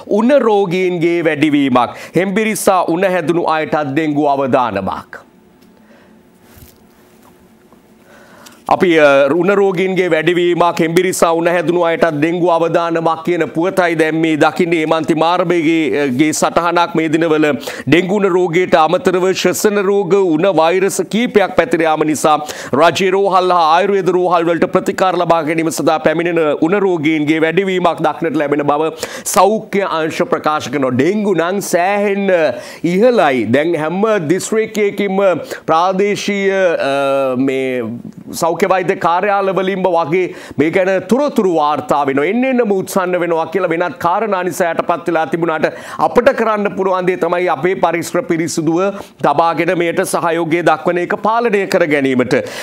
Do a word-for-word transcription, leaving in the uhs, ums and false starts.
උණ රෝගීන්ගේ වැඩිවීමක්. හෙම්බිරිස්සා උණ හැදුණු අයටත් ඩෙන්ගු අවදානමක්. අපි උණ රෝගීන්ගේ වැඩිවීමක් හෙම්බිරිස්සා උණ හැදුණු අයටත් ඩෙන්ගු අවදානමක් කියන පුවතයි දැන් මේ දකින්නේ ඒමන්ති මාර්බේගේ සටහනක් මේ දිනවල ඩෙන්ගු උණ රෝගයට අමතරව ශ්වසන රෝග උණ වෛරස් කීපයක් පැතිර යාම නිසා රජයේ රෝහල් හා ආයුර්වේද රෝහල් වලට ප්‍රතිකාර ලබා ගැනීම සඳහා පැමිණෙන උණ රෝගීන්ගේ වැඩිවීමක් දක්නට ලැබෙන බව සෞඛ්‍ය අංශ ප්‍රකාශ කරනවා. ඩෙන්ගු නම් සෑහෙන්න ඉහළයි. දැන් හැම දිස්ත්‍රික්කයකින්ම ප්‍රාදේශීය මේ සෞඛ්‍ය වෛද්‍ය කාර්යාලවලින්ම වගේ මේ ගැන තොරතුරු වාර්තා වෙනවා. එන්න එන්නම උත්සන්න වෙනවා කියලා වෙනත් කාරණා නිසා යටපත් වෙලා තිබුණාට අපිට කරන්න පුළුවන් දේ තමයි අපේ පරිසර පිරිසිදුව තබාගෙන මේට සහයෝගය දක්වන එක පාලනය කර ගැනීමට.